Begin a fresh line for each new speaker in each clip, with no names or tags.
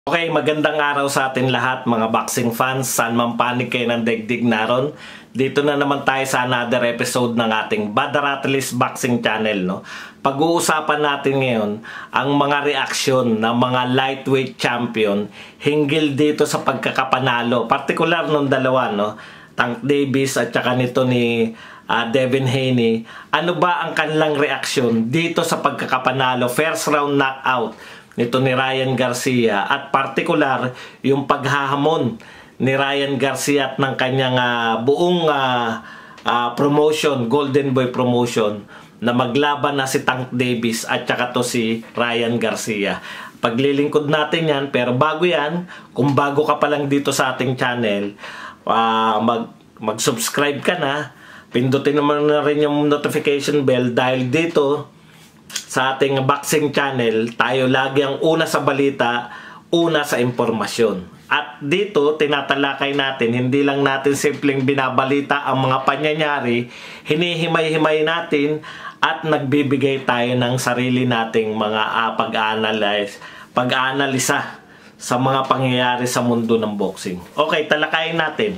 Okay, magandang araw sa atin lahat mga boxing fans. Saan man panig kayo ng daigdig naron. Dito na naman tayo sa another episode ng ating Badaratelis Boxing Channel. No? Pag-uusapan natin ngayon ang mga reaksyon ng mga lightweight champion hinggil dito sa pagkakapanalo. Partikular nung dalawa, no? Tank Davis at saka nito ni Devin Haney. Ano ba ang kanilang reaksyon dito sa pagkakapanalo? First round knockout nito ni Ryan Garcia at partikular yung paghahamon ni Ryan Garcia at ng kanyang buong promotion, Golden Boy promotion, na maglaban na si Tank Davis at saka to si Ryan Garcia. Paglilingkod natin yan, pero bago yan, kung bago ka pa lang dito sa ating channel, mag-subscribe ka na, pindutin naman na rin yung notification bell dahil dito sa ating boxing channel, tayo lagi ang una sa balita, una sa impormasyon. At dito, tinatalakay natin, hindi lang natin simpleng binabalita ang mga pangyayari, hinihimay-himay natin at nagbibigay tayo ng sarili nating mga pag-aanalisa sa mga pangyayari sa mundo ng boxing. Okay, talakayin natin.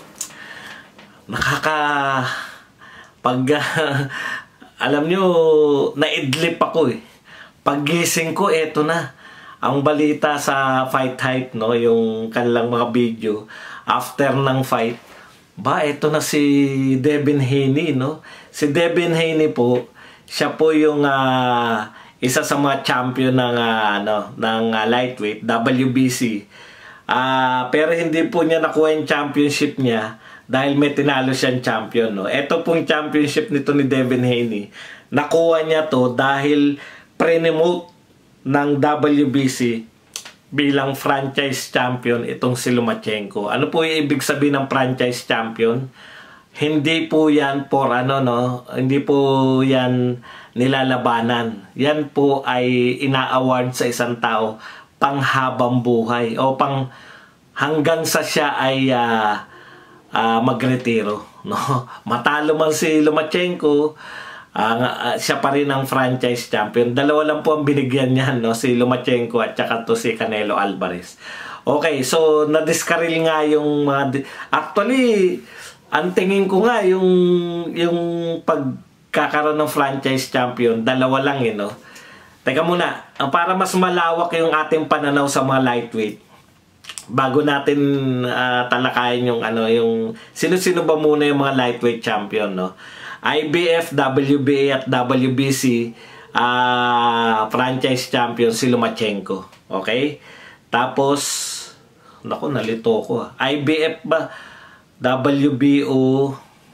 Alam nyo, naidlip ako eh. Paggising ko, eto na. Ang balita sa Fight Hype, no? Yung kanilang mga video. After ng fight, eto na si Devin Haney, no? Si Devin Haney po, siya po yung isa sa mga champion ng lightweight, WBC. Pero hindi po niya nakuha yung championship niya dahil may tinalo siyang champion. No? Ito pong championship nito ni Devin Haney, nakuha niya to dahil pre-promote ng WBC bilang franchise champion itong si Lomachenko. Ano po yung ibig sabihin ng franchise champion? Hindi po yan hindi po yan nilalabanan. Yan po ay ina-award sa isang tao panghabang buhay o hanggang sa siya ay magretiro, no? Matalo man si Lomachenko, siya pa rin ang franchise champion. Dalawa lang po ang binigyan niya, no? Si Lomachenko at saka to si Canelo Alvarez. Okay, so na-discarrel nga yung actually, ang tingin ko nga yung pagkakaroon ng franchise champion, dalawa lang no? Teka muna, para mas malawak yung ating pananaw sa mga lightweight, bago natin talakayin yung sino-sino ba muna yung mga lightweight champion, no? IBF, WBA at WBC franchise champion si Lomachenko. Okay? Tapos naku, nalito ko. IBF ba? WBO,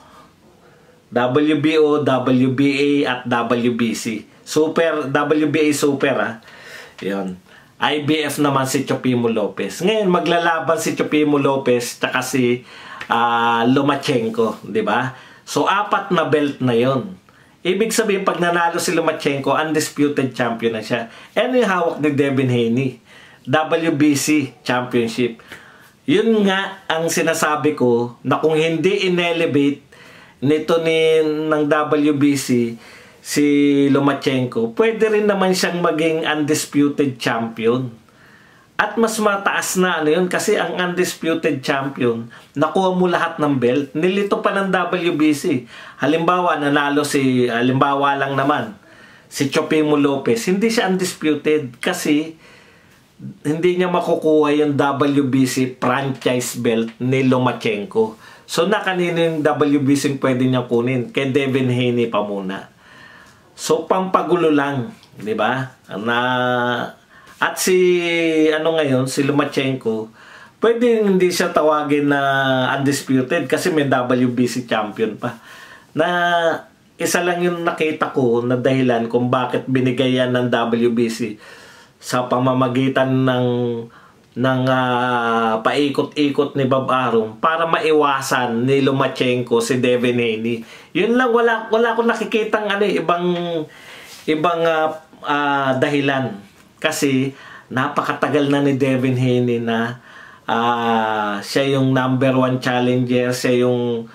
WBA at WBC. WBA Super Yun. IBF naman si Teofimo Lopez. Ngayon maglalaban si Teofimo Lopez tsaka si Lomachenko, di ba? So 4 na belt na 'yon. Ibig sabihin pag nanalo si Lomachenko, undisputed champion na siya. Ano yung hawak ni Devin Haney? WBC Championship. Yun nga ang sinasabi ko na kung hindi in-elevate nito ng WBC si Lomachenko, pwede rin naman siyang maging undisputed champion. At mas mataas na yun kasi ang undisputed champion, nakuha mo lahat ng belt, nilito pa ng WBC. Halimbawa, halimbawa lang naman, si Teofimo Lopez, hindi siya undisputed kasi hindi niya makukuha yung WBC franchise belt ni Lomachenko. So na kanino yung WBC pwede niya kunin? Kay Devin Haney pa muna. So pampagulo lang, 'di ba? At si si Lomachenko, pwede hindi siya tawagin na undisputed kasi may WBC champion pa. Na isa lang yung nakita ko na dahilan kung bakit binigay yan ng WBC sa pamamagitan ng paikot-ikot ni Bob Arum para maiwasan ni Lomachenko si Devin Haney. Yun lang, wala akong nakikitang ibang dahilan. Kasi napakatagal na ni Devin Haney na siya yung number 1 challenger, siya yung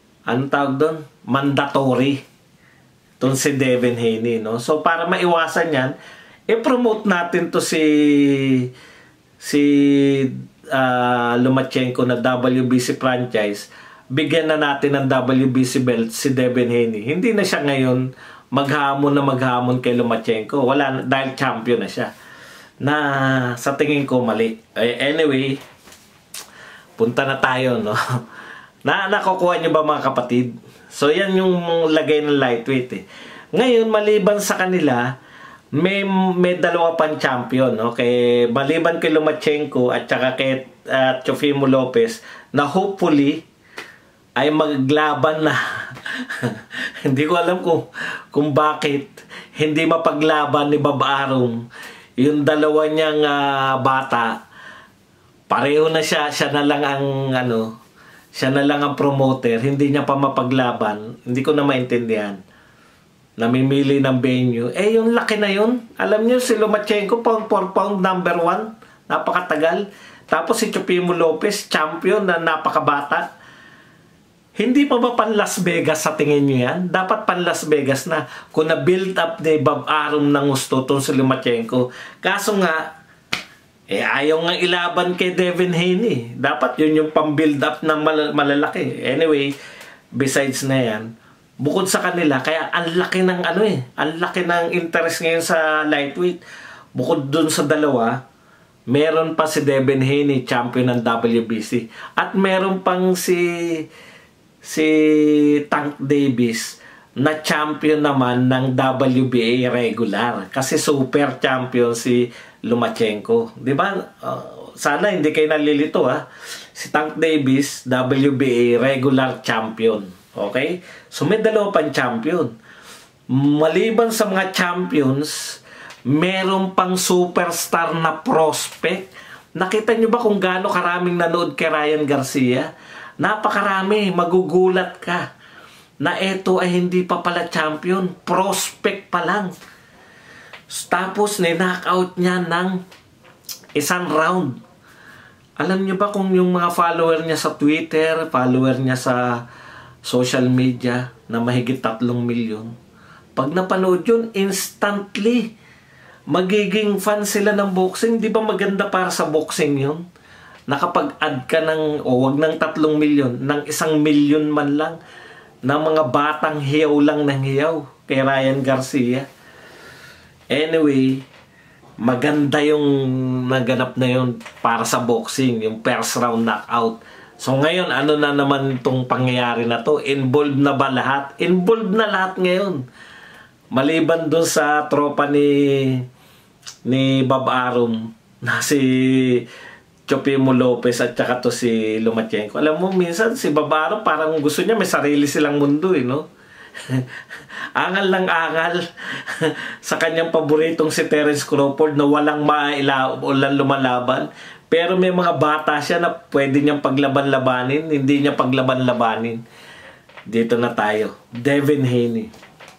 mandatory. Itong si Devin Haney, no? So para maiwasan yan, i-promote natin to si si Lomachenko na WBC franchise, bigyan na natin ng WBC belt si Devin Haney. Hindi na siya ngayon maghamon kay Lomachenko. Wala, dahil champion na siya. Na sa tingin ko mali. Anyway, punta na tayo, no? Nakukuha niyo ba mga kapatid? So yan yung lagay ng lightweight eh. Ngayon, maliban sa kanila, may dalawa pang champion, no? Maliban kay Lomachenko at saka kay Teofimo Lopez, na hopefully ay maglaban na. Hindi ko alam kung bakit hindi mapaglaban ni Bob Arum yung dalawa niyang bata. Pareho na siya na lang ang siya na lang ang promoter, hindi niya pa mapaglaban. Hindi ko na maintindihan. Namimili ng venue. Yung laki na yun. Alam niyo si Lomachenko pound for pound number 1. Napakatagal. Tapos si Teofimo Lopez champion na napakabata. Hindi pa ba pan Las Vegas sa tingin niyo yan? Dapat pan Las Vegas na kung na-build up ni Bob Arum ng gusto itong si Lomachenko. Kaso nga, ayaw nga ilaban kay Devin Haney. Dapat yun yung pang-build up ng malalaki. Anyway, besides na yan, bukod sa kanila, kaya ang laki ng ang laki ng interest ngayon sa lightweight. Bukod dun sa dalawa, meron pa si Devin Haney, champion ng WBC. At meron pang si Tank Davis na champion naman ng WBA regular. Kasi super champion si Lomachenko. Di ba? Sana hindi kayo nalilito ha. Si Tank Davis, WBA regular champion. Okay? So may dalawa pang champion. Maliban sa mga champions, meron pang superstar na prospect. Nakita nyo ba kung gaano karaming nanood kay Ryan Garcia? Napakarami. Magugulat ka na ito ay hindi pa pala champion. Prospect pa lang. Tapos ni-knockout niya ng isang round. Alam niyo ba kung yung mga follower niya sa Twitter, follower niya sa social media na mahigit 3 milyon, pag napanood yun, instantly magiging fan sila ng boxing. Di ba maganda para sa boxing yun? Nakapag-add ka ng, wag ng 3 milyon, ng 1 milyon man lang, ng mga batang hiyaw lang ng hiyaw kay Ryan Garcia. Anyway, maganda yung naganap na yun para sa boxing, yung first round knockout. So ngayon, ano na naman itong pangyayari na to? Involved na ba lahat? Involved na lahat ngayon. Maliban dun sa tropa ni Bob Arum na si Teofimo Lopez at saka to si Lomachenko. Alam mo, minsan si Bob Arum parang gusto niya may sarili silang mundo no? Angal lang angal sa kanyang paboritong si Terence Crawford na walang lumalaban. Pero may mga bata siya na pwede niyang paglaban-labanin, hindi niya paglaban-labanin. Dito na tayo. Devin Haney.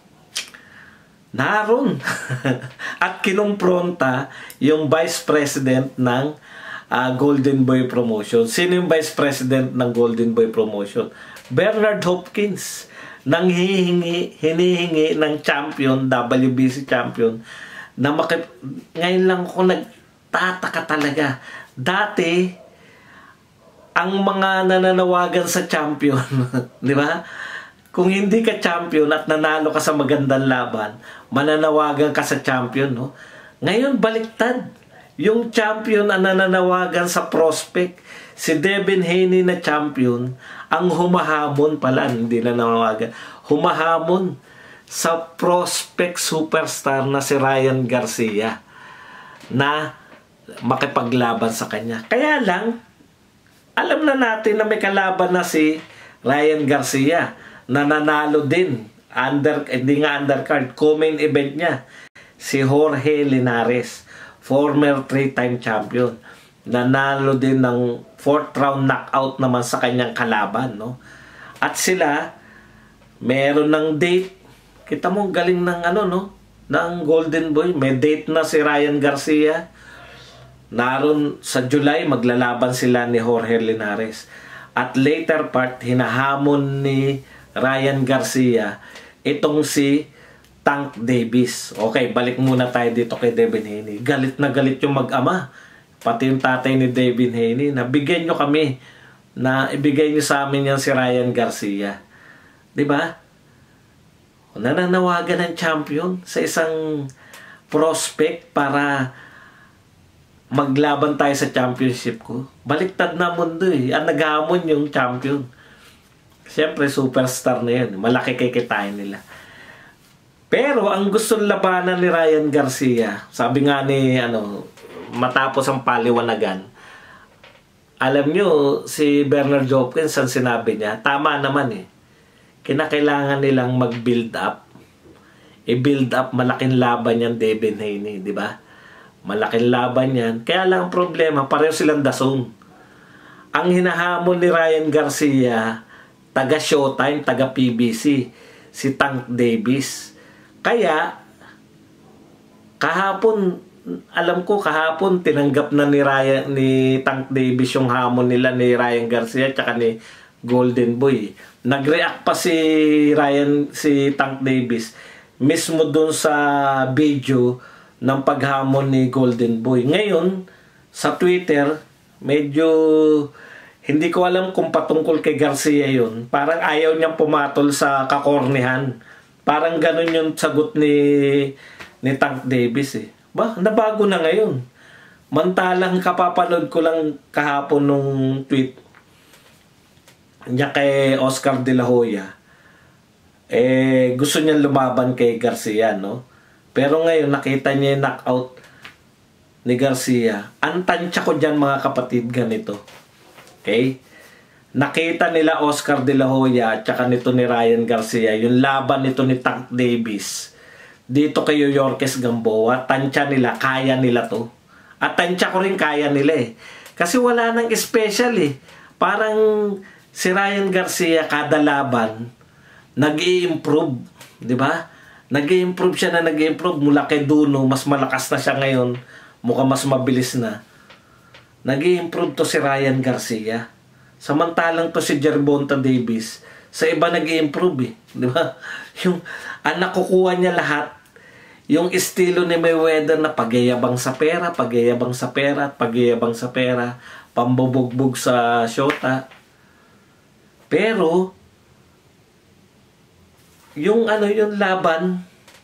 Naroon. At kinumpronta yung Vice President ng Golden Boy Promotion. Sino yung Vice President ng Golden Boy Promotion? Bernard Hopkins. Nang hinihingi ng champion, WBC champion, na ngayon lang ako nagtataka talaga. Dati, ang mga nananawagan sa champion, di ba? Kung hindi ka champion at nanalo ka sa magandang laban, mananawagan ka sa champion, no? Ngayon, baliktad. Yung champion ang nananawagan sa prospect. Si Devin Haney na champion, ang humahamon pala, hindi na nanawagan, humahamon sa prospect superstar na si Ryan Garcia na makipaglaban sa kanya. Kaya lang, alam na natin na may kalaban na si Ryan Garcia na nanalo din. Hindi nga undercard, co-main event niya. Si Jorge Linares, former 3-time champion. Nanalo din ng 4th round knockout naman sa kanyang kalaban, no? At sila meron ng date. Kita mo galing ng ng Golden Boy. May date na si Ryan Garcia. Naroon sa July maglalaban sila ni Jorge Linares. At later part hinahamon ni Ryan Garcia itong si Tank Davis. Okay, balik muna tayo dito kay Devin Haney. Galit na galit yung mag-ama. pati yung tatay ni Devin Haney, na bigyan nyo kami, na ibigay nyo sa amin yan si Ryan Garcia. Diba? Nananawagan ng champion sa isang prospect para maglaban tayo sa championship ko. Baliktad na mundo eh. Ang naghamon yung champion. Siyempre, superstar na yun. Malaki kikitain nila. Pero, ang gustong labanan ni Ryan Garcia, sabi nga ni, matapos ang paliwanagan, alam nyo, si Bernard Hopkins, ang sinabi niya, tama naman eh. Kinakailangan nilang mag-build up. I-build up, malaking laban yan, Devin Haney, di ba? Malaking laban yan. Kaya lang ang problema, pareho silang dasong. Ang hinahamon ni Ryan Garcia, taga Showtime, taga PBC, si Tank Davis. Kaya, kahapon, alam ko kahapon, tinanggap na ni Tank Davis yung hamon nila ni Ryan Garcia at ni Golden Boy. Nag-react pa si Tank Davis mismo dun sa video ng paghamon ni Golden Boy. Ngayon, sa Twitter, medyo hindi ko alam kung patungkol kay Garcia yun. Parang ayaw niyang pumatol sa kakornihan. Parang ganun yung sagot ni Tank Davis eh. Ba, nabago na ngayon. Mantalang kapapanood ko lang kahapon nung tweet niya kay Oscar De La Hoya. Gusto niya lumaban kay Garcia, no? Pero ngayon, nakita niya yung knockout ni Garcia. Ang tansya ko dyan, mga kapatid, ganito. Okay? Nakita nila Oscar De La Hoya at saka nito ni Ryan Garcia, yung laban nito ni Tank Davis dito kay Yorkes Gamboa. Tansya nila, kaya nila to. At tansya ko rin kaya nila eh. Kasi wala nang special eh. Parang si Ryan Garcia kada laban nag-i-improve, di ba? Nag-i-improve siya na nag-i-improve mula kay Duno, mas malakas na siya ngayon, mukhang mas mabilis na. Nag-i-improve to si Ryan Garcia. Samantalang to si Gervonta Davis, sa iba nag-i-improve eh, di ba? Yung nakukuha niya lahat, yung estilo ni Mayweather na pagyayabang sa pera, pagyayabang sa pera, pagyayabang sa pera, pambubugbog sa shota. Pero yung laban,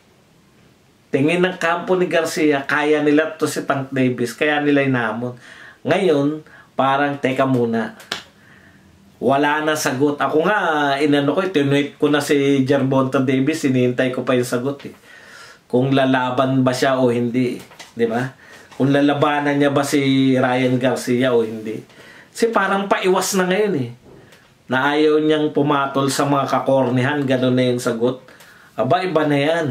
tingin ng kampo ni Garcia, kaya nila to si Tank Davis, kaya nila inamon. Ngayon, parang teka muna, wala na sagot. Ako nga, tinuit ko na si Gervonta Davis, hinihintay ko pa yung sagot eh. Kung lalaban ba siya o hindi, di ba? Kung lalabanan niya ba si Ryan Garcia o hindi. Kasi parang paiwas na ngayon eh, na ayaw niyang pumatol sa mga kakornihan, gano'n na yung sagot. Aba, iba na yan.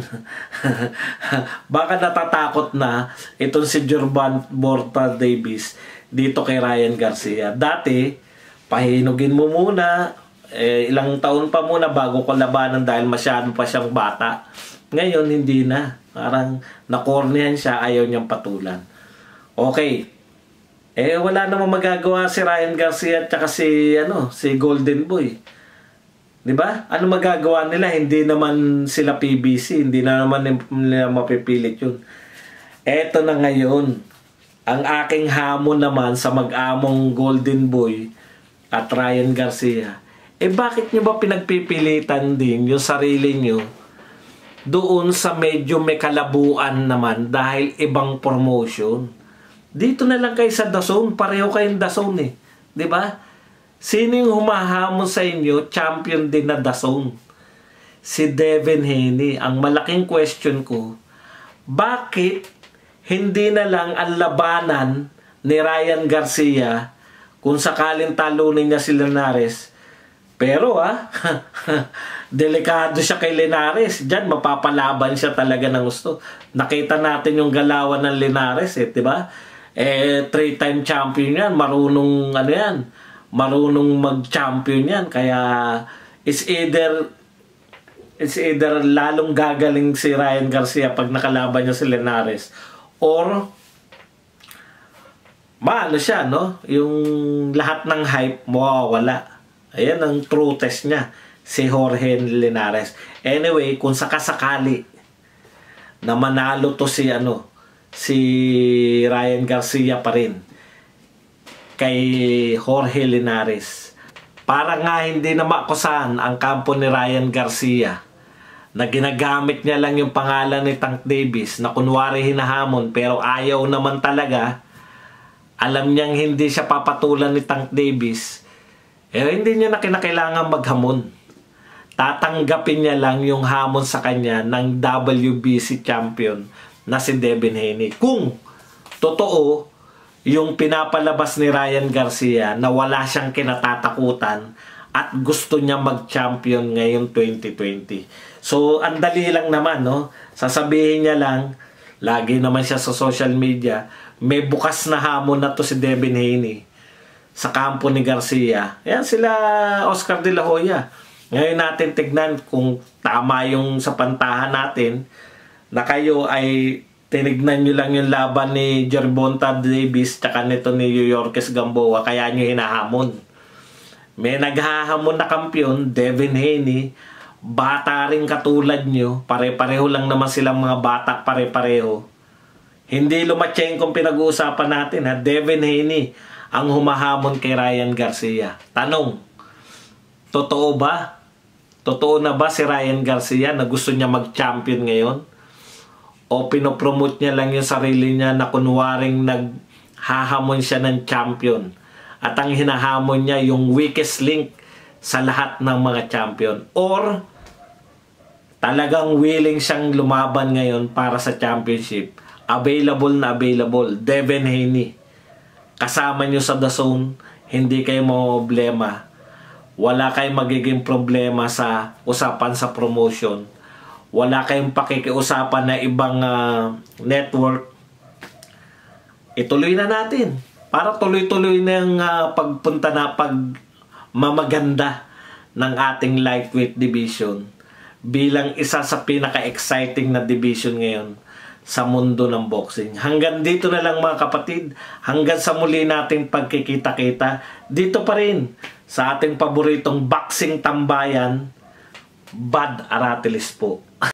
Baka natatakot na itong si Gervonta Davis dito kay Ryan Garcia. Dati, pahinugin mo muna, ilang taon pa muna bago ko labanan dahil masyado pa siyang bata. Ngayon, hindi na. Parang nakornihan siya, ayaw niyang patulan. Okay. Wala namang magagawa si Ryan Garcia at saka si Golden Boy. 'Di ba? Ano magagawa nila? Hindi naman sila PBC, hindi na naman nila mapipilit 'yun. Eto na ngayon. Ang aking hamon naman sa mag-among Golden Boy at Ryan Garcia. Bakit nyo ba pinagpipilitan din yung sarili nyo doon sa medyo may kalabuan naman dahil ibang promotion? Dito na lang kayo sa DAZN, pareho kayong DAZN eh. 'Di ba? Sino yung humahamon sa inyo? Champion din na DAZN. Si Devin Haney. Ang malaking question ko, bakit hindi na lang ang labanan ni Ryan Garcia kung sakaling talunin niya si Linares? Pero delikado siya kay Linares. Diyan mapapalaban siya talaga ng gusto. Nakita natin yung galawan ng Linares eh, 'di ba? 3-time champion yan, marunong marunong mag-champion yan, kaya it's either lalong gagaling si Ryan Garcia pag nakalaban niya si Linares, or siya, no? Yung lahat ng hype mawawala. Ayan ang true test niya, si Jorge Linares. Anyway, kung sakasakali na manalo to si Ryan Garcia pa rin, kay Jorge Linares. Para nga hindi na makusahan ang kampo ni Ryan Garcia na ginagamit niya lang yung pangalan ni Tank Davis na kunwari hinahamon pero ayaw naman talaga, alam niyang hindi siya papatulan ni Tank Davis, hindi niya na kinakailangan maghamon. Tatanggapin niya lang yung hamon sa kanya ng WBC champion na si Devin Haney. Kung totoo yung pinapalabas ni Ryan Garcia na wala siyang kinatatakutan at gusto niya mag-champion ngayong 2020. So, ang dali lang naman, no? Sasabihin niya lang, lagi naman siya sa social media, may bukas na hamon na to si Devin Haney sa kampo ni Garcia. Yan sila Oscar De La Hoya. Ngayon natin tignan kung tama yung sa pantahan natin na kayo ay tinignan nyo lang yung laban ni Gervonta Davis tsaka nito ni Yorkes Gamboa kaya nyo hinahamon. May naghahamon na kampiyon, Devin Haney, bata rin katulad nyo, pare-pareho lang naman silang mga bata, pare-pareho. Hindi Lomachenko pinag-uusapan natin, ha? Devin Haney ang humahamon kay Ryan Garcia. Tanong, totoo ba? Totoo na ba si Ryan Garcia na gusto niya mag-champion ngayon? O pinopromote niya lang yung sarili niya na kunwaring naghahamon siya ng champion? At ang hinahamon niya yung weakest link sa lahat ng mga champion? Or talagang willing siyang lumaban ngayon para sa championship? Available na available. Devin Haney. Kasama nyo sa The Zone. Hindi kayo problema. Wala kayong magiging problema sa usapan sa promotion. Wala kayong pakikiusapan na ibang network. Ituloy na natin. Para tuloy-tuloy na yung pagpunta na pagmamaganda ng ating lightweight division bilang isa sa pinaka-exciting na division ngayon sa mundo ng boxing. Hanggang dito na lang mga kapatid. Hanggang sa muli nating pagkikita-kita. Dito pa rin sa ating paboritong boxing tambayan, Bud Aratiles po.